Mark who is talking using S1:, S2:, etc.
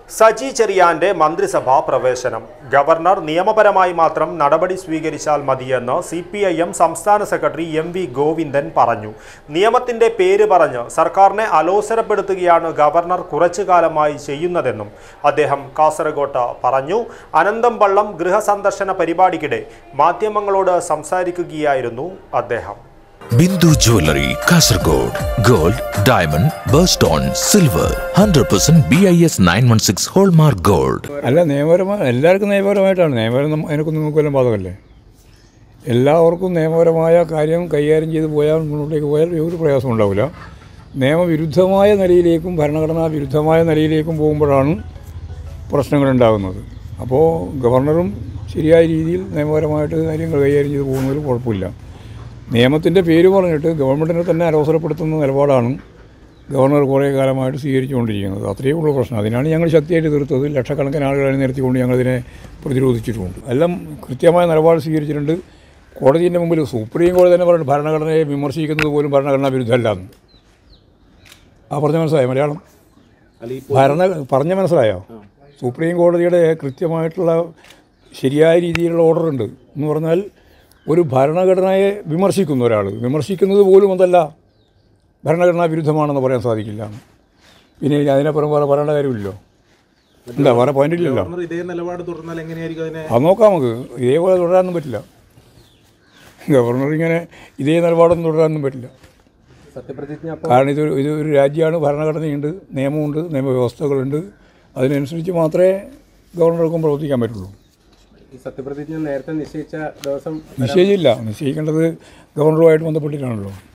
S1: സജി ചെറിയാന്റെ മന്ത്രിസഭാ പ്രവേശനം. ഗവർണർ നിയമപരമായി മാത്രം നടപടി സ്വീകരിച്ചാൽ മതിയെന്ന് CPIM സംസ്ഥാന സെക്രട്ടറി MV ഗോവിന്ദൻ പറഞ്ഞു. നിയമത്തിന്റെ പേര് പറഞ്ഞ് സർക്കാരിനെ അലോസരപ്പെടുത്തുകയാണ് ഗവർണർ കുറച്ചുകാലമായി ചെയ്യുന്നതെന്നും അദ്ദേഹം കാസർഗോഡ് പറഞ്ഞു. അനന്തംപള്ളം ഗൃഹസന്ദർശന പരിപാടിക്കിടെ മാധ്യമങ്ങളോട് സംസാരിക്കുകയായിരുന്നു അദ്ദേഹം.
S2: Bindu Jewelry, Kasaragod. Gold, diamond, birthstone, silver, 100% BIS 916 hallmark gold.
S3: അല്ല നിയമപരമായി എല്ലാവർക്കും നിയമപരമായിട്ടാണ്. നിയമപരം അതിനൊന്നും നോക്കുമല്ലോ ബാധകമല്ലേ. എല്ലാവർക്കും നിയമപരമായ കാര്യം കൈകാര്യം ചെയ്ത് പോയാൽ മുന്നോട്ടേക്ക് പോയാൽ ഒരു പ്രയാസം ഉണ്ടാവില്ല. നിയമവിരുദ്ധമായ നിലയിലേക്കും ഭരണഘടനാ വിരുദ്ധമായ നിലയിലേക്കും പോകുമ്പോഴാണ് പ്രശ്നങ്ങളുണ്ടാകുന്നത്. അപ്പോൾ ഗവർണറും ശരിയായ രീതിയിൽ നിയമപരമായിട്ട് കാര്യങ്ങൾ കൈകാര്യം ചെയ്ത് പോകുന്നതിൽ കുഴപ്പമില്ല. നിയമത്തിൻ്റെ പേര് പറഞ്ഞിട്ട് ഗവൺമെൻറ്റിനെ തന്നെ അലോസരപ്പെടുത്തുന്ന നിലപാടാണ് ഗവർണർ കുറേ കാലമായിട്ട് സ്വീകരിച്ചുകൊണ്ടിരിക്കുന്നത്. അത്രയേ ഉള്ള പ്രശ്നം. അതിനാണ് ഞങ്ങൾ ശക്തിയായിട്ട് തീർത്തത്. ലക്ഷക്കണക്കിന് ആളുകളെ നിർത്തിക്കൊണ്ട് ഞങ്ങളിതിനെ പ്രതിരോധിച്ചിട്ടുമുണ്ട്. എല്ലാം കൃത്യമായ നിലപാട് സ്വീകരിച്ചിട്ടുണ്ട്. കോടതിൻ്റെ മുമ്പിൽ സുപ്രീം കോടതി തന്നെ പറഞ്ഞിട്ട് ഭരണഘടനയെ വിമർശിക്കുന്നത് പോലും ഭരണഘടനാ വിരുദ്ധമല്ലാന്ന്. പറഞ്ഞ മനസ്സിലായോ? മലയാളം പറഞ്ഞ മനസ്സിലായോ? സുപ്രീം കോടതിയുടെ കൃത്യമായിട്ടുള്ള ശരിയായ രീതിയിലുള്ള ഓർഡറുണ്ട്. എന്ന് പറഞ്ഞാൽ ഒരു ഭരണഘടനയെ വിമർശിക്കുന്ന ഒരാൾ വിമർശിക്കുന്നത് പോലും അതല്ല ഭരണഘടനാ വിരുദ്ധമാണെന്ന് പറയാൻ സാധിക്കില്ല. പിന്നെ അതിനപ്പുറം വേറെ പറയേണ്ട കാര്യമില്ലല്ലോ. എന്താ വേറെ പോയിന്റില്ലല്ലോ. അത് നോക്കാം നമുക്ക്. ഇതേപോലെ തുടരാനൊന്നും പറ്റില്ല. ഗവർണർ ഇങ്ങനെ ഇതേ നിലപാടൊന്നും തുടരാനൊന്നും പറ്റില്ല. കാരണം ഇതൊരു രാജ്യമാണ്. ഭരണഘടനയുണ്ട്, നിയമമുണ്ട്, നിയമവ്യവസ്ഥകളുണ്ട്. അതിനനുസരിച്ച് മാത്രമേ ഗവർണർക്കും പ്രവർത്തിക്കാൻ പറ്റുള്ളൂ.
S4: സത്യപ്രതിജ്ഞ നേരത്തെ നിശ്ചയിച്ച ദിവസം
S3: നിശ്ചയിച്ചില്ല. നിശ്ചയിക്കേണ്ടത് ഗവർണറുമായിട്ട് ബന്ധപ്പെട്ടിട്ടാണല്ലോ.